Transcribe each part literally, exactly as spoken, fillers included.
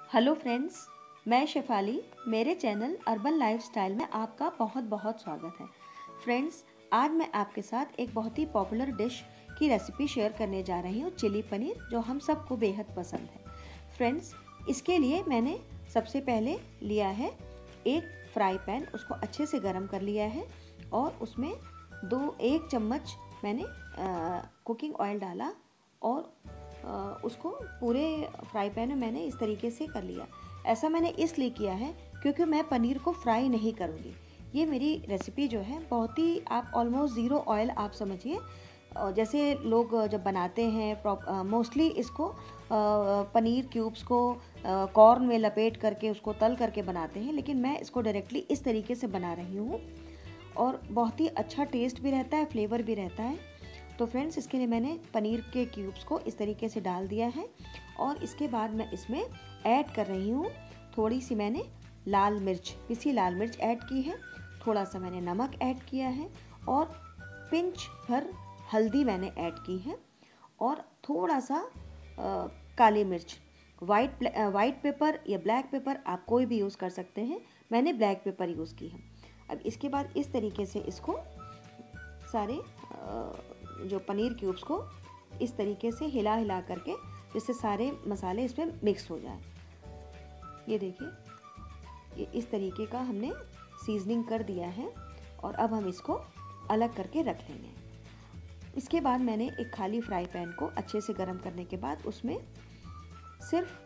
Hello friends, मैं शेफाली। मेरे channel urban lifestyle में आपका बहुत बहुत स्वागत है। फ्रेंड्स, आज मैं आपके साथ एक बहुत ही पॉपुलर डिश की रेसिपी शेयर करने जा रही हूँ, चिली पनीर, जो हम सबको बेहद पसंद है। फ्रेंड्स, इसके लिए मैंने सबसे पहले लिया है एक फ्राई पैन, उसको अच्छे से गर्म कर लिया है और उसमें दो एक चम्मच मैंने आ, कुकिंग ऑयल डाला और उसको पूरे फ्राई पैन में मैंने इस तरीके से कर लिया। ऐसा मैंने इसलिए किया है क्योंकि मैं पनीर को फ्राई नहीं करूँगी। ये मेरी रेसिपी जो है बहुत ही, आप ऑलमोस्ट ज़ीरो ऑयल आप समझिए। जैसे लोग जब बनाते हैं मोस्टली इसको पनीर क्यूब्स को कॉर्न में लपेट करके उसको तल करके बनाते हैं, लेकिन मैं इसको डायरेक्टली इस तरीके से बना रही हूँ और बहुत ही अच्छा टेस्ट भी रहता है, फ्लेवर भी रहता है। तो फ्रेंड्स, इसके लिए मैंने पनीर के क्यूब्स को इस तरीके से डाल दिया है और इसके बाद मैं इसमें ऐड कर रही हूँ थोड़ी सी, मैंने लाल मिर्च, पिसी लाल मिर्च ऐड की है, थोड़ा सा मैंने नमक ऐड किया है और पिंच भर हल्दी मैंने ऐड की है और थोड़ा सा आ, काली मिर्च, वाइट वाइट पेपर या ब्लैक पेपर आप कोई भी यूज़ कर सकते हैं, मैंने ब्लैक पेपर यूज़ की है। अब इसके बाद इस तरीके से इसको सारे आ, जो पनीर क्यूब्स को इस तरीके से हिला हिला करके, जिससे सारे मसाले इसमें मिक्स हो जाए। ये देखिए, ये इस तरीके का हमने सीजनिंग कर दिया है और अब हम इसको अलग करके रख लेंगे। इसके बाद मैंने एक खाली फ्राई पैन को अच्छे से गर्म करने के बाद उसमें सिर्फ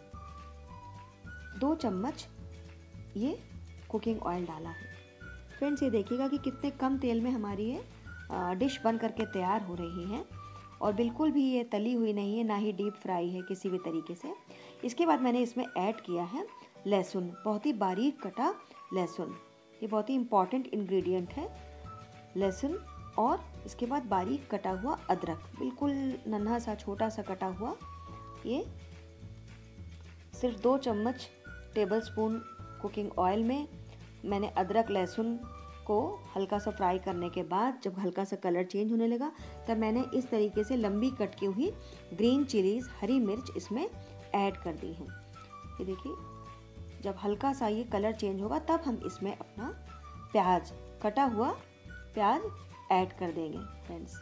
दो चम्मच ये कुकिंग ऑयल डाला है। फ्रेंड्स, ये देखिएगा कि कितने कम तेल में हमारी ये डिश बन करके तैयार हो रही है और बिल्कुल भी ये तली हुई नहीं है, ना ही डीप फ्राई है किसी भी तरीके से। इसके बाद मैंने इसमें ऐड किया है लहसुन, बहुत ही बारीक कटा लहसुन। ये बहुत ही इम्पॉर्टेंट इंग्रेडिएंट है, लहसुन। और इसके बाद बारीक कटा हुआ अदरक, बिल्कुल नन्हा सा छोटा सा कटा हुआ। ये सिर्फ दो चम्मच टेबल स्पून कुकिंग ऑयल में मैंने अदरक लहसुन को हल्का सा फ्राई करने के बाद जब हल्का सा कलर चेंज होने लगा, तब मैंने इस तरीके से लंबी कट की हुई ग्रीन चिलीज, हरी मिर्च इसमें ऐड कर दी है। ये देखिए, जब हल्का सा ये कलर चेंज होगा तब हम इसमें अपना प्याज, कटा हुआ प्याज ऐड कर देंगे। फ्रेंड्स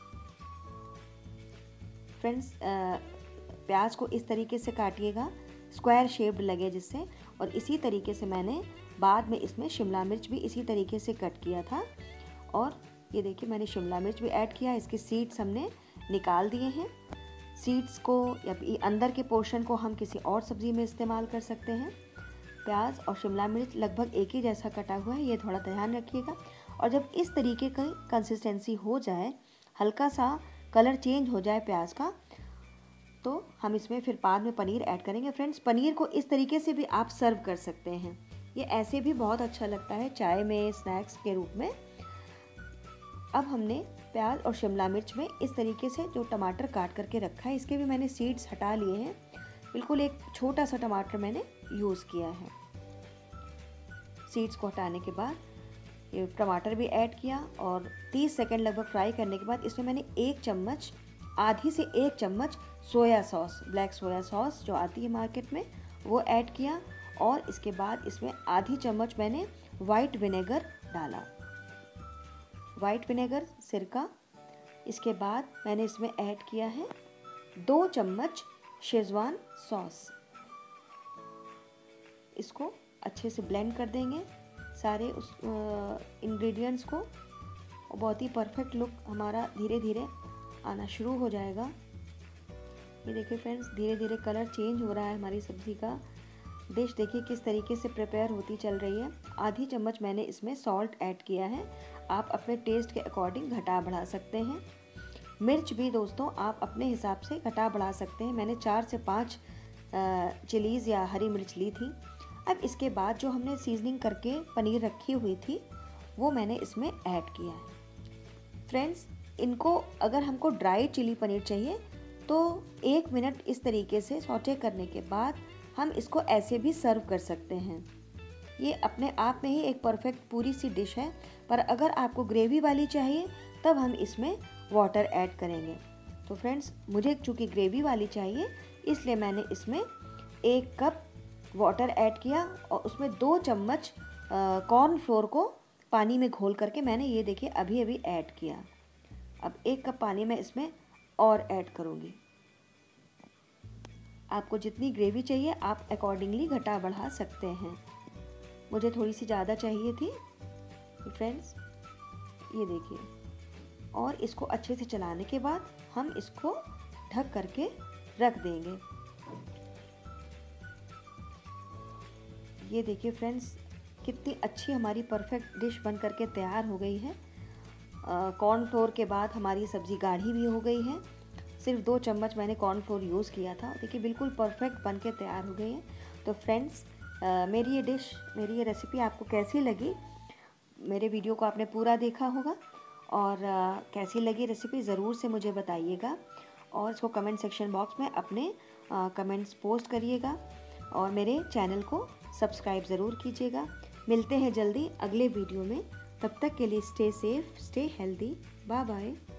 फ्रेंड्स प्याज को इस तरीके से काटिएगा, स्क्वायर शेप्ड लगे जिससे। और इसी तरीके से मैंने बाद में इसमें शिमला मिर्च भी इसी तरीके से कट किया था और ये देखिए, मैंने शिमला मिर्च भी ऐड किया। इसके सीड्स हमने निकाल दिए हैं। सीड्स को या अंदर के पोर्शन को हम किसी और सब्ज़ी में इस्तेमाल कर सकते हैं। प्याज और शिमला मिर्च लगभग एक ही जैसा कटा हुआ है, ये थोड़ा ध्यान रखिएगा। और जब इस तरीके की कंसिस्टेंसी हो जाए, हल्का सा कलर चेंज हो जाए प्याज का, तो हम इसमें फिर बाद में पनीर ऐड करेंगे। फ्रेंड्स, पनीर को इस तरीके से भी आप सर्व कर सकते हैं, ये ऐसे भी बहुत अच्छा लगता है चाय में, स्नैक्स के रूप में। अब हमने प्याज और शिमला मिर्च में इस तरीके से जो टमाटर काट करके रखा है, इसके भी मैंने सीड्स हटा लिए हैं। बिल्कुल एक छोटा सा टमाटर मैंने यूज़ किया है। सीड्स को हटाने के बाद ये टमाटर भी ऐड किया और तीस सेकंड लगभग फ्राई करने के बाद इसमें मैंने एक चम्मच, आधी से एक चम्मच soya sauce, black soya sauce जो आती है मार्केट में, वो ऐड किया और इसके बाद इसमें आधी चम्मच मैंने वाइट विनेगर डाला, वाइट विनेगर, सिरका। इसके बाद मैंने इसमें ऐड किया है दो चम्मच शेजवान सॉस। इसको अच्छे से ब्लेंड कर देंगे सारे उस इंग्रेडिएंट्स को, और बहुत ही परफेक्ट लुक हमारा धीरे धीरे आना शुरू हो जाएगा। ये देखिए फ्रेंड्स, धीरे धीरे कलर चेंज हो रहा है हमारी सब्ज़ी का। डिश देखिए किस तरीके से प्रिपेयर होती चल रही है। आधी चम्मच मैंने इसमें सॉल्ट ऐड किया है, आप अपने टेस्ट के अकॉर्डिंग घटा बढ़ा सकते हैं। मिर्च भी दोस्तों आप अपने हिसाब से घटा बढ़ा सकते हैं। मैंने चार से पाँच चिलीज़ या हरी मिर्च ली थी। अब इसके बाद जो हमने सीजनिंग करके पनीर रखी हुई थी, वो मैंने इसमें ऐड किया है। फ्रेंड्स, इनको अगर हमको ड्राई चिली पनीर चाहिए तो एक मिनट इस तरीके से सौटे करने के बाद हम इसको ऐसे भी सर्व कर सकते हैं। ये अपने आप में ही एक परफेक्ट पूरी सी डिश है, पर अगर आपको ग्रेवी वाली चाहिए तब हम इसमें वाटर ऐड करेंगे। तो फ्रेंड्स, मुझे चूँकि ग्रेवी वाली चाहिए इसलिए मैंने इसमें एक कप वाटर ऐड किया और उसमें दो चम्मच कॉर्न फ्लोर को पानी में घोल करके मैंने ये देखिए अभी अभी ऐड किया। अब एक कप पानी मैं इसमें और ऐड करूँगी। आपको जितनी ग्रेवी चाहिए आप अकॉर्डिंगली घटा बढ़ा सकते हैं। मुझे थोड़ी सी ज़्यादा चाहिए थी फ्रेंड्स, ये देखिए। और इसको अच्छे से चलाने के बाद हम इसको ढक करके रख देंगे। ये देखिए फ्रेंड्स, कितनी अच्छी हमारी परफेक्ट डिश बन करके तैयार हो गई है। कॉर्न फ्लोर के बाद हमारी सब्ज़ी गाढ़ी भी हो गई है। सिर्फ दो चम्मच मैंने कॉर्न फ्लोर यूज़ किया था। देखिए बिल्कुल परफेक्ट बन के तैयार हो गई है। तो फ्रेंड्स, मेरी ये डिश, मेरी ये रेसिपी आपको कैसी लगी? मेरे वीडियो को आपने पूरा देखा होगा और आ, कैसी लगी रेसिपी ज़रूर से मुझे बताइएगा और इसको कमेंट सेक्शन बॉक्स में अपने कमेंट्स पोस्ट करिएगा और मेरे चैनल को सब्सक्राइब ज़रूर कीजिएगा। मिलते हैं जल्दी अगले वीडियो में। तब तक के लिए stay safe, stay healthy, bye bye.